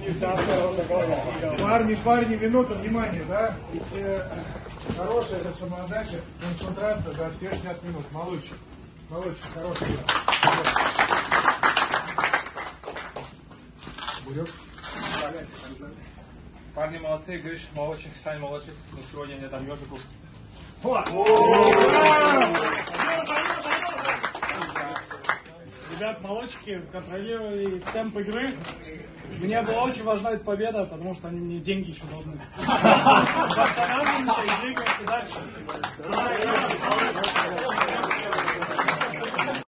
Парни, минута, внимание, да? Хорошая же самоотдача, концентрация, да, все 60 минут. Молодчик, хороший. Парни молодцы, Гриш, молодчик, Стань молодчик. Но сегодня не дам ежику. Ребят, молодчики контролировали темп игры. Мне была очень важна эта победа, потому что они мне деньги еще должны. Восстанавливаемся и двигаемся дальше.